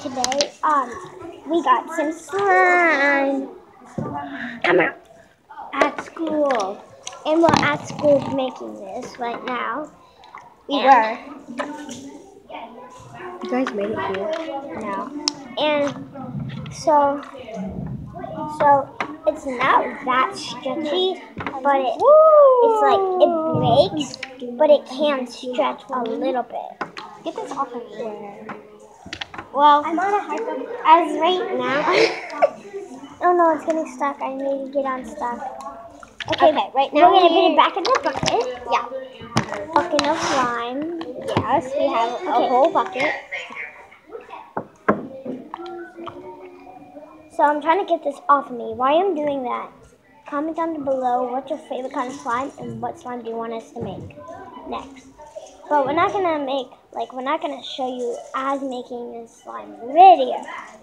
today, we got some slime. Come on. At school. And we're at school making this right now. We were. You guys made it here. No. And so it's not that stretchy, but it's like it breaks, but it can stretch a little bit. Get this off of me. Well, I'm on a hyper. as right now, oh no, it's getting stuck. I need to get unstuck. Okay, Right now we're gonna put it back in the bucket. Yeah. Bucket of slime. Yes, we have a whole bucket. So I'm trying to get this off of me. While I'm doing that, comment down below what's your favorite kind of slime and what slime do you want us to make next. But we're not gonna show you as making this slime video.